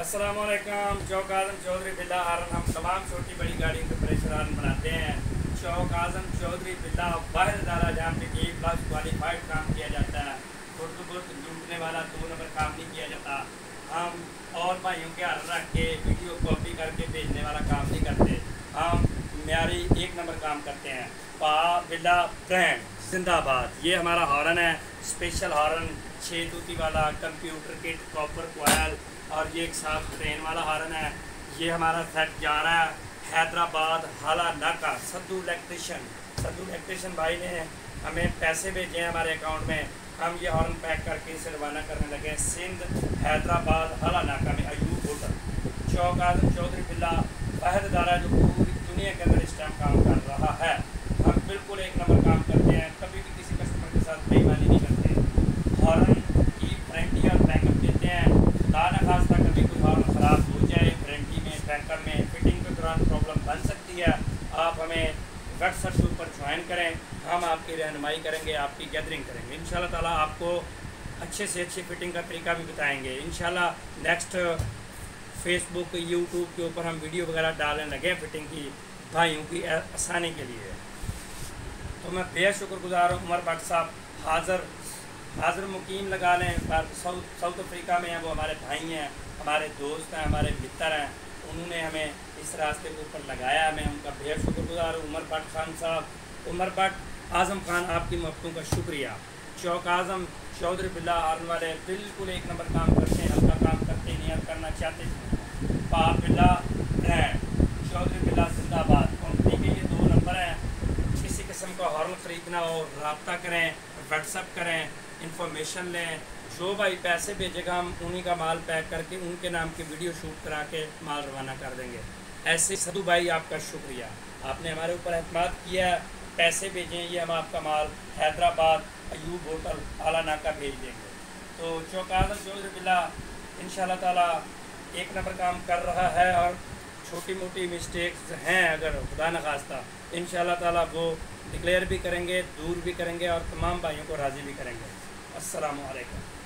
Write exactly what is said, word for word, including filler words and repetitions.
अस्सलाम वालेकुम। चौक आज़म चौधरी बिल्ला हारन हम तमाम छोटी बड़ी गाड़ियों के प्रेशर हारन बनाते हैं। चौक आज़म चौधरी बिल्ला वाहिद अदारा जहाँ पे ए प्लस क्वालिफाइड काम किया जाता है। खुर्द बुर्द लूटने वाला दो नंबर काम नहीं किया जाता। हम और भाइयों के हारन रख के वीडियो कॉपी करके भेजने वाला काम नहीं करते। हम म्यारी एक नंबर काम करते हैं। पा बिल्ला ब्रांड जिंदाबाद। ये हमारा हॉर्न है, स्पेशल हॉर्न, छः तूती वाला, कंप्यूटर किट, कॉपर कोयल, और ये एक साफ ट्रेन वाला हॉर्न है। ये हमारा सेट जा रहा है हैदराबाद हाला नाका। सद्दू इलेक्ट्रिशियन सद्दू इलेक्ट्रिशियन भाई ने हमें पैसे भेजे हैं हमारे अकाउंट में। हम ये हॉर्न पैक करके इसे रवाना करने लगे सिंध हैदराबाद हाला नाका में अयूब होटल। चौक आज़म चौधरी बिल्ला वाहिद अदारा जो पूरी दुनिया के अंदर इस टाइम काम कर रहा है। हम बिल्कुल एक नंबर काम करते हैं, कभी भी किसी कस्टमर के साथ बेईमानी नहीं करते। हॉर्न की वारंटी और बैकअप देते हैं। खुदा न खास्ता कभी कोई हॉर्न ख़राब हो जाए, वारंटी में, बैकअप में, फिटिंग के दौरान प्रॉब्लम बन सकती है। आप हमें व्हाट्सएप के ऊपर ज्वाइन करें, हम आपकी रहनुमाई करेंगे, आपकी गैदरिंग करेंगे। इंशाल्लाह ताला आपको अच्छे से अच्छी फिटिंग का तरीका भी बताएंगे। इंशाल्लाह नेक्स्ट फेसबुक यूट्यूब के ऊपर हम वीडियो वगैरह डालने लगे फिटिंग की, भाइयों की आसानी के लिए। तो मैं बेहद शुक्रगुजार हूँ। उमर भट्ट साहब हाज़र हाज़र मुकीम लगा लें, साउथ साउथ अफ्रीका में हैं, वो हमारे भाई हैं, हमारे दोस्त हैं, हमारे मित्र हैं। उन्होंने हमें इस रास्ते के ऊपर लगाया, मैं उनका बेहद शुक्रगुजार हूँ। उमर भट्ट खान साहब, उमर भट्ट आज़म खान, आपकी मोहब्बतों का शुक्रिया। चौक आज़म चौधरी बिल्ला हारन वाले बिल्कुल एक नंबर काम करते हैं, हल्का काम करते नहीं, हम करना चाहते। पा बिल्ला ब्रांड चौधरी बिल्ला जिंदाबाद। कंपनी के ये दो नंबर हैं। किसी किस्म का हॉर्न ख़रीदना हो रब्ता करें, व्हाट्सअप करें, इंफॉर्मेशन लें। जो भाई पैसे भेजेगा हम उन्हीं का माल पैक करके उनके नाम की वीडियो शूट करा के माल रवाना कर देंगे। ऐसे सदू भाई आपका शुक्रिया, आपने हमारे ऊपर एतमाद किया है। पैसे भेजें, ये हम आपका माल हैदराबाद अयूब होटल आला नाका भेज देंगे। तो चौक आज़म चौधरी बिल्ला इंशाल्लाह ताला एक नंबर काम कर रहा है, और छोटी मोटी मिस्टेक्स हैं अगर खुदा न खास्ता, इंशाल्लाह ताला वो डिक्लेयर भी करेंगे, दूर भी करेंगे, और तमाम भाइयों को राज़ी भी करेंगे। अस्सलामु अलैकुम।